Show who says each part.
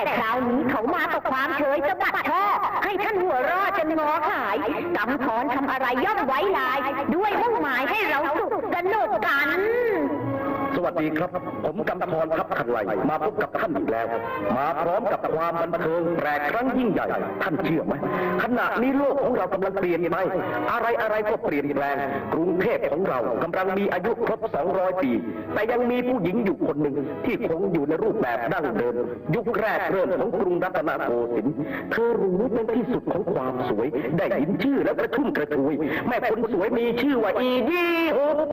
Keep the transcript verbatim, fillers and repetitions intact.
Speaker 1: คราวนี้เขามากับความเฉยสะบัดช่อให้ท่านหัวรอดจนงอขายกำธรทำอะไรย่อมไว้ลายด้วยมุ่งหมายให้เราสุขสนุกกัน
Speaker 2: สวัสดีครับผมกำธรทัพขันไลมาพบกับท่านอีกแล้วมาพร้อมกับความบันเทิงแปลกครั้งยิ่งใหญ่ท่านเชื่อไหมขณะนี้โลกของเรากำลังเปลี่ยนไปอะไรอะไรก็เปลี่ยนแปลงกรุงเทพของเรากำลังมีอายุครบสองร้อยปีแต่ยังมีผู้หญิงอยู่คนหนึ่งที่คงอยู่ในรูปแบบดั้งเดิมยุคแรกเริ่มของกรุงรัตนโกสินทร์เธอรู้เป็นที่สุดของความสวยได้ยินชื่อแล้วกระชุ่มกระชวยแม่คนสวยมีชื่อว่าอียี่โฮ